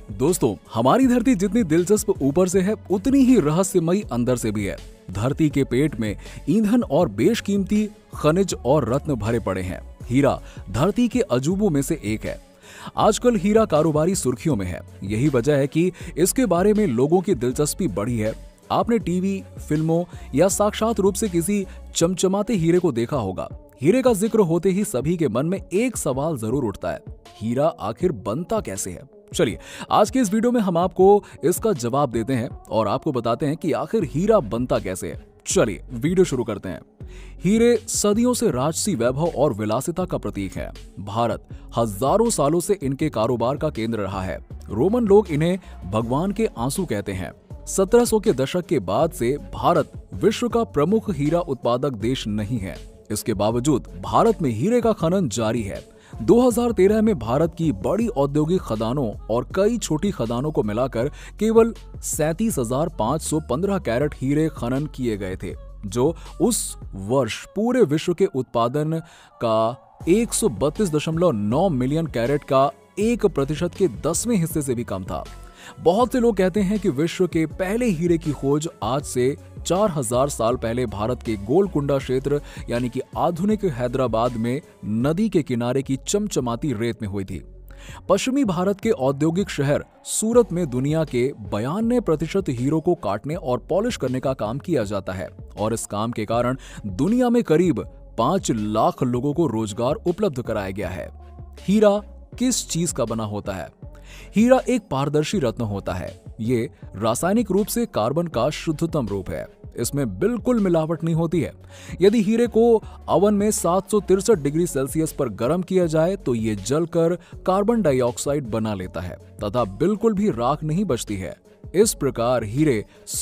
दोस्तों, हमारी धरती जितनी दिलचस्प ऊपर से है उतनी ही रहस्यमयी अंदर से भी है। धरती के पेट में ईंधन और बेशकीमती खनिज और रत्न भरे पड़े हैं। हीरा धरती के अजूबों में से एक है। आजकल हीरा कारोबारी सुर्खियों में है। यही वजह है कि इसके बारे में लोगों की दिलचस्पी बढ़ी है। आपने टीवी, फिल्मों या साक्षात रूप से किसी चमचमाते हीरे को देखा होगा। हीरे का जिक्र होते ही सभी के मन में एक सवाल जरूर उठता है, हीरा आखिर बनता कैसे है? चलिए, आज के इस वीडियो में हम आपको इसका जवाब देते हैं और आपको बताते हैं कि आखिर हीरा बनता कैसे है। चलिए वीडियो शुरू करते हैं। हीरे सदियों से राजसी वैभव और विलासिता का प्रतीक है। भारत हजारों सालों से इनके कारोबार का केंद्र रहा है। रोमन लोग इन्हें भगवान के आंसू कहते हैं। 1700 के दशक के बाद से भारत विश्व का प्रमुख हीरा उत्पादक देश नहीं है। इसके बावजूद भारत में हीरे का खनन जारी है। 2013 में भारत की बड़ी औद्योगिक खदानों और कई छोटी खदानों को मिलाकर केवल 37,515 कैरेट हीरे खनन किए गए थे, जो उस वर्ष पूरे विश्व के उत्पादन का 132.9 मिलियन कैरेट का 1% के 10वें हिस्से से भी कम था। बहुत से लोग कहते हैं कि विश्व के पहले हीरे की खोज आज से 4000 साल पहले भारत के गोलकुंडा क्षेत्र यानी कि आधुनिक हैदराबाद में नदी के किनारे की चमचमाती रेत में हुई थी। पश्चिमी भारत के औद्योगिक शहर सूरत में दुनिया के 92% हीरों को काटने और पॉलिश करने का काम किया जाता है और इस काम के कारण दुनिया में करीब 5 लाख लोगों को रोजगार उपलब्ध कराया गया है। हीरा किस चीज का बना होता है? हीरा एक पारदर्शी रत्न होता है। ये रासायनिक रूप से कार्बन का शुद्धतम रूप है। इसमें बिल्कुल मिलावट नहीं होती है। यदि हीरे को ओवन में 763 डिग्री सेल्सियस पर गर्म किया जाए तो ये जलकर कार्बन डाइऑक्साइड बना लेता है तथा बिल्कुल भी राख नहीं बचती है। इस प्रकार हीरे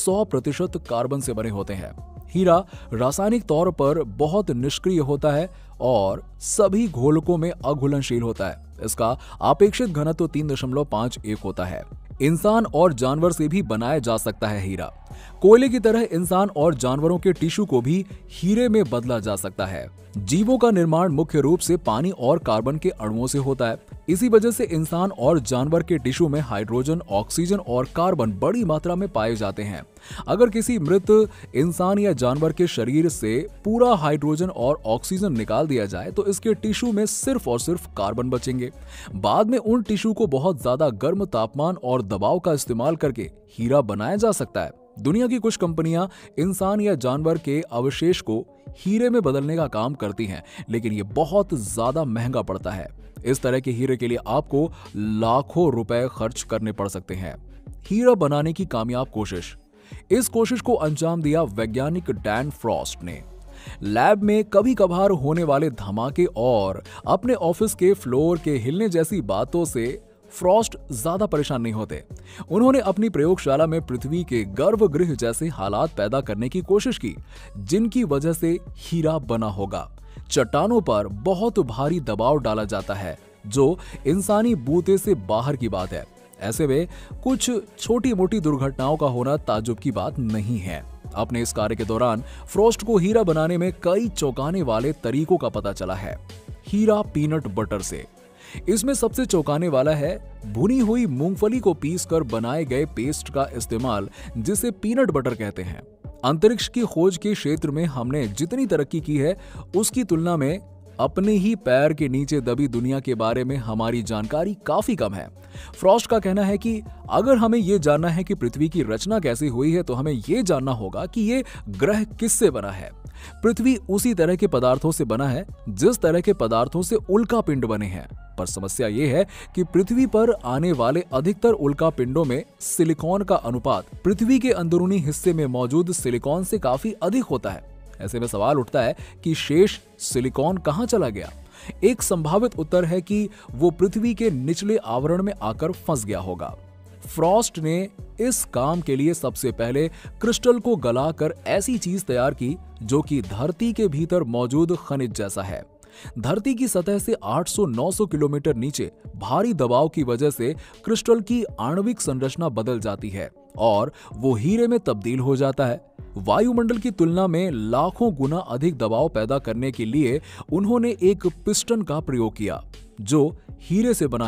100% कार्बन से बने होते हैं। हीरा रासायनिक तौर पर बहुत निष्क्रिय होता है और सभी घोलकों में अघुलनशील होता है। इसका अपेक्षित घनत्व 3.51 होता है। इंसान और जानवर से भी बनाया जा सकता है हीरा। कोयले की तरह इंसान और जानवरों के टिश्यू को भी हीरे में बदला जा सकता है। जीवों का निर्माण मुख्य रूप से पानी और कार्बन के अणुओं से होता है। इसी वजह से इंसान और जानवर के टिश्यू में हाइड्रोजन, ऑक्सीजन और कार्बन बड़ी मात्रा में पाए जाते हैं। अगर किसी मृत इंसान या जानवर के शरीर से पूरा हाइड्रोजन और ऑक्सीजन निकाल दिया जाए तो इसके टिश्यू में सिर्फ और सिर्फ कार्बन बचेंगे। बाद में उन टिश्यू को बहुत ज्यादा गर्म तापमान और दबाव का इस्तेमाल करके हीरा बनाया जा सकता है। दुनिया की कुछ कंपनियां इंसान या जानवर के अवशेष को हीरे में बदलने का काम करती हैं, लेकिन ये बहुत ज्यादा महंगा पड़ता है। इस तरह के हीरे के लिए आपको लाखों रुपए खर्च करने पड़ सकते हैं। हीरा बनाने की कामयाब कोशिश। इस कोशिश को अंजाम दिया वैज्ञानिक डैन फ्रॉस्ट ने। लैब में कभी कभार होने वाले धमाके और अपने ऑफिस के फ्लोर के हिलने जैसी बातों से फ्रॉस्ट ज्यादा परेशान नहीं होते। उन्होंने अपनी प्रयोगशाला में पृथ्वी के गर्भगृह जैसे हालात पैदा करने की कोशिश की, जिनकी वजह से हीरा बना होगा। चट्टानों पर बहुत भारी दबाव डाला जाता है, जो इंसानी बूते से बाहर की बात है। ऐसे में कुछ छोटी मोटी दुर्घटनाओं का होना ताज्जुब की बात नहीं है। अपने इस कार्य के दौरान फ्रॉस्ट को हीरा बनाने में कई चौंकाने वाले तरीकों का पता चला है। हीरा पीनट बटर से। इसमें सबसे चौंकाने वाला है भुनी हुई मूंगफली को पीसकर बनाए गए पेस्ट का इस्तेमाल, जिसे पीनट बटर कहते हैं। अंतरिक्ष की खोज के क्षेत्र में हमने जितनी तरक्की की है उसकी तुलना में अपने ही पैर के नीचे दबी दुनिया के बारे में हमारी जानकारी काफी कम है। फ्रॉस्ट का कहना है कि अगर हमें यह जानना है कि पृथ्वी की रचना कैसी हुई है तो हमें यह जानना होगा कि यह ग्रह किससे बना है। पृथ्वी उसी तरह के पदार्थों से बना है जिस तरह के पदार्थों से उल्का पिंड बने हैं, पर समस्या यह है कि पृथ्वी पर आने वाले अधिकतर उल्का पिंडों में सिलिकॉन का अनुपात पृथ्वी के अंदरूनी हिस्से में मौजूद सिलिकॉन से काफी अधिक होता है। ऐसे में सवाल उठता है कि शेष सिलिकॉन कहां चला गया? एक संभावित उत्तर है कि वो पृथ्वी के निचले आवरण में आकर फंस गया होगा। फ्रॉस्ट ने इस काम के लिए सबसे पहले क्रिस्टल को गलाकर ऐसी चीज तैयार की जो कि धरती के भीतर मौजूद खनिज जैसा है। धरती की सतह से 800-900 किलोमीटर नीचे भारी दबाव की वजह से क्रिस्टल की आणविक संरचना बदल जाती है और वो हीरे में तब्दील हो जाता है। वायुमंडल की तुलना में लाखों गुना अधिक दबाव पैदा करने के लिए उन्होंने एक पिस्टन का प्रयोग किया जो हीरे से बना है।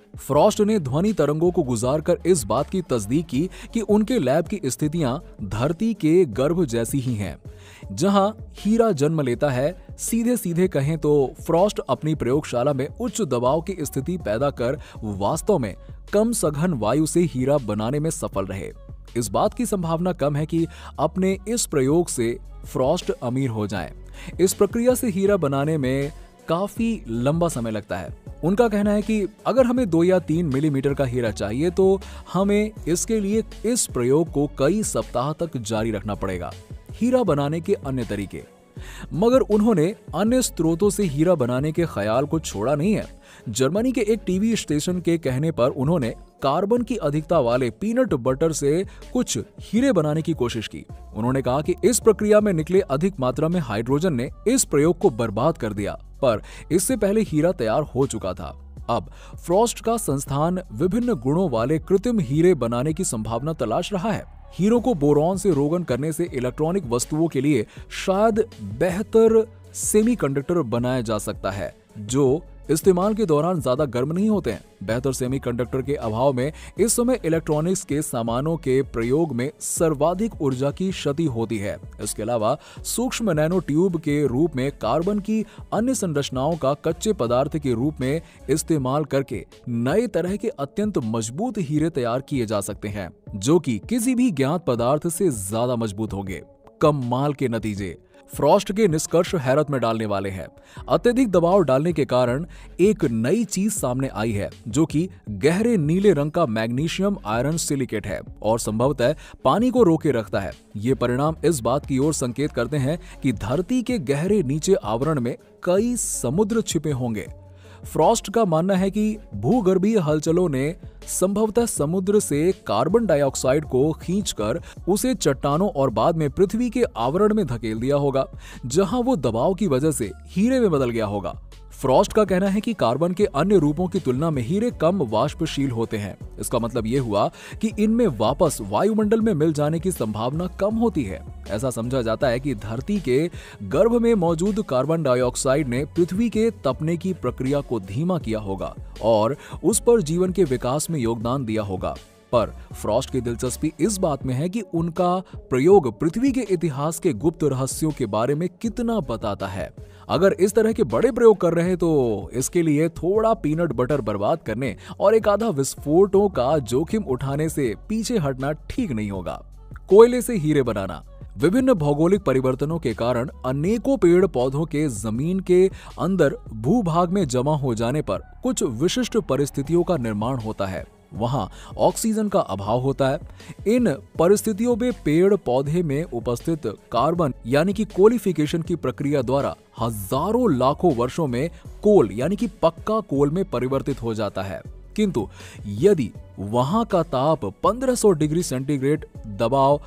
फ्रॉस्ट ने ध्वनि तरंगों को गुजारकर इस बात की तस्दीक की कि उनके लैब की स्थितियां धरती के गर्भ जैसी ही हैं, जहां हीरा जन्म लेता है। सीधे सीधे कहें तो फ्रॉस्ट अपनी प्रयोगशाला में उच्च दबाव की स्थिति पैदा कर वास्तव में कम सघन वायु से हीरा बनाने में सफल रहे। इस बात की संभावना कम है कि अपने इस प्रयोग से फ्रॉस्ट अमीर हो जाएं। इस प्रक्रिया से हीरा बनाने में काफी लंबा समय लगता है। उनका कहना है कि अगर हमें 2 या 3 मिलीमीटर का हीरा चाहिए तो हमें इसके लिए इस प्रयोग को कई सप्ताह तक जारी रखना पड़ेगा। हीरा बनाने के अन्य तरीके, मगर उन्होंने अन्य स्रोतों से हीरा बनाने के ख्याल को छोड़ा नहीं है। जर्मनी के एक टीवी स्टेशन के कहने पर उन्होंने कार्बन की अधिकता वाले पीनट बटर से कुछ हीरे बनाने की कोशिश की। उन्होंने कहा कि इस प्रक्रिया में निकले अधिक मात्रा में हाइड्रोजन ने इस प्रयोग को बर्बाद कर दिया, पर इससे पहले हीरा तैयार हो चुका था। अब फ्रॉस्ट का संस्थान विभिन्न गुणों वाले कृत्रिम हीरे बनाने की संभावना तलाश रहा है। हीरों को बोरॉन से रोगन करने से इलेक्ट्रॉनिक वस्तुओं के लिए शायद बेहतर सेमीकंडक्टर बनाया जा सकता है, जो इस्तेमाल के दौरान ज्यादा गर्म नहीं होते हैं। बेहतर सेमीकंडक्टर के अभाव में इस समय इलेक्ट्रॉनिक्स के सामानों के प्रयोग में सर्वाधिक ऊर्जा की क्षति होती है। इसके अलावा सूक्ष्म नैनो ट्यूब के रूप में कार्बन की अन्य संरचनाओं का कच्चे पदार्थ के रूप में इस्तेमाल करके नए तरह के अत्यंत मजबूत हीरे तैयार किए जा सकते हैं, जो कि किसी भी ज्ञात पदार्थ से ज्यादा मजबूत होंगे। कमाल के नतीजे फ्रॉस्ट के निष्कर्ष हैरत में डालने वाले हैं। अत्यधिक दबाव डालने के कारण एक नई चीज सामने आई है, जो कि गहरे नीले रंग का मैग्नीशियम आयरन सिलिकेट है और संभवतः पानी को रोके रखता है। ये परिणाम इस बात की ओर संकेत करते हैं कि धरती के गहरे नीचे आवरण में कई समुद्र छिपे होंगे। फ्रॉस्ट का मानना है कि भूगर्भीय हलचलों ने संभवतः समुद्र से कार्बन डाइऑक्साइड को खींचकर उसे चट्टानों और बाद में पृथ्वी के आवरण में धकेल दिया होगा, जहां वो दबाव की वजह से हीरे में बदल गया होगा। फ्रॉस्ट का कहना है कि कार्बन के अन्य रूपों की तुलना में हीरे कम वाष्पशील होते हैं। इसका मतलब यह हुआ कि इनमें वापस वायुमंडल में मिल जाने की संभावना कम होती है। ऐसा समझा जाता है कि धरती के गर्भ में मौजूद कार्बन डाइऑक्साइड ने पृथ्वी के तपने की प्रक्रिया को धीमा किया होगा और उस पर जीवन के विकास में योगदान दिया होगा। पर फ्रॉस्ट की दिलचस्पी इस बात में है कि उनका प्रयोग पृथ्वी के इतिहास के गुप्त रहस्यों के बारे में कितना बताता है। अगर इस तरह के बड़े प्रयोग कर रहे हैं तो इसके लिए थोड़ा पीनट बटर बर्बाद करने और एक आधा विस्फोटों का जोखिम उठाने से पीछे हटना ठीक नहीं होगा। कोयले से हीरे बनाना। विभिन्न भौगोलिक परिवर्तनों के कारण अनेकों पेड़ पौधों के जमीन के अंदर भूभाग में जमा हो जाने पर कुछ विशिष्ट परिस्थितियों का निर्माण होता है। वहां ऑक्सीजन का अभाव होता है। इन परिस्थितियों में पेड़ पौधे में उपस्थित कार्बन यानी कि कोलिफिकेशन की प्रक्रिया द्वारा हजारों लाखों वर्षों में कोल यानी कि पक्का कोल में परिवर्तित हो जाता है। किंतु यदि वहां का ताप 1500 डिग्री सेंटीग्रेड, दबाव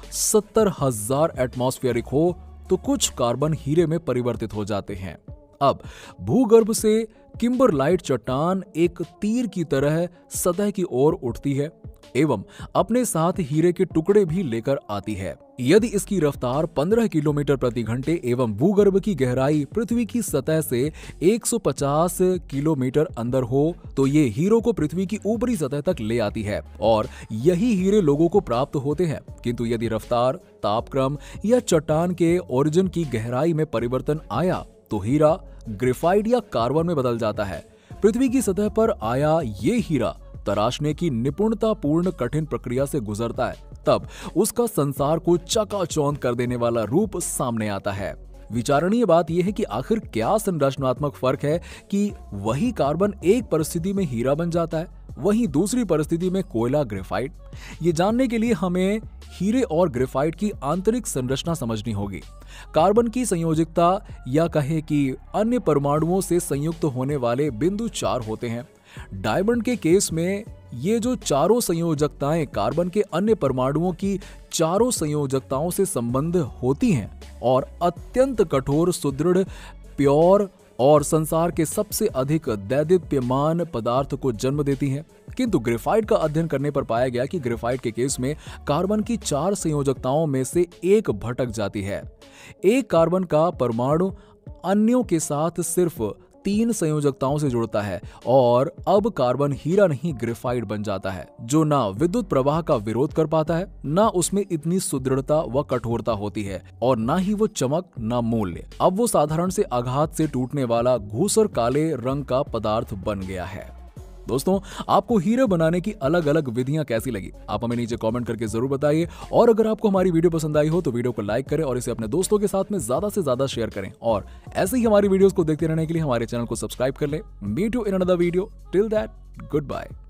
70,000 एटमॉस्फेरिक हो तो कुछ कार्बन हीरे में परिवर्तित हो जाते हैं। अब भूगर्भ से किम्बरलाइट चट्टान एक तीर की तरह सतह की ओर उठती है एवं अपने साथ हीरे के टुकड़े भी लेकर आती है। यदि इसकी रफ्तार 15 किलोमीटर प्रति घंटे एवं भूगर्भ की गहराई पृथ्वी की सतह से 150 किलोमीटर अंदर हो तो ये हीरों को पृथ्वी की ऊपरी सतह तक ले आती है और यही हीरे लोगों को प्राप्त होते हैं। किंतु यदि रफ्तार, तापक्रम या चट्टान के ओरिजिन की गहराई में परिवर्तन आया तो हीरा ग्रेफाइट या कार्बन में बदल जाता है। पृथ्वी की सतह पर आया ये हीरा तराशने की निपुणतापूर्ण कठिन प्रक्रिया से गुजरता है, तब उसका संसार को चकाचौंध कर देने वाला रूप सामने आता है। विचारणीय बात यह है कि आखिर क्या संरचनात्मक फर्क है कि वही कार्बन एक परिस्थिति में हीरा बन जाता है, वहीं दूसरी परिस्थिति में कोयला ग्रेफाइट। ये जानने के लिए हमें हीरे और ग्रेफाइट की आंतरिक संरचना समझनी होगी। कार्बन की संयोजकता या कहे कि अन्य परमाणुओं से संयुक्त होने वाले बिंदु 4 होते हैं। डायमंड के केस में ये जो चारों संयोजकताएं कार्बन के अन्य परमाणुओं की चारों संयोजकताओं से संबंध होती हैं और अत्यंत कठोर, सुदृढ़, प्योर और संसार के सबसे अधिक दैदीप्यमान पदार्थ को जन्म देती हैं। किंतु ग्रेफाइट का अध्ययन करने पर पाया गया कि ग्रेफाइट के केस में कार्बन की 4 संयोजकताओं में से एक भटक जाती है। एक कार्बन का परमाणु अन्यों के साथ सिर्फ 3 संयोजकताओं से जुड़ता है और अब कार्बन हीरा नहीं ग्रेफाइट बन जाता है, जो ना विद्युत प्रवाह का विरोध कर पाता है, ना उसमें इतनी सुदृढ़ता व कठोरता होती है और ना ही वो चमक ना मूल्य। अब वो साधारण से आघात से टूटने वाला घूसर काले रंग का पदार्थ बन गया है। दोस्तों, आपको हीरे बनाने की अलग अलग विधियां कैसी लगी, आप हमें नीचे कमेंट करके जरूर बताइए। और अगर आपको हमारी वीडियो पसंद आई हो तो वीडियो को लाइक करें और इसे अपने दोस्तों के साथ में ज्यादा से ज्यादा शेयर करें। और ऐसे ही हमारी वीडियोस को देखते रहने के लिए हमारे चैनल को सब्सक्राइब कर लें। Meet you in another video, till that, good bye.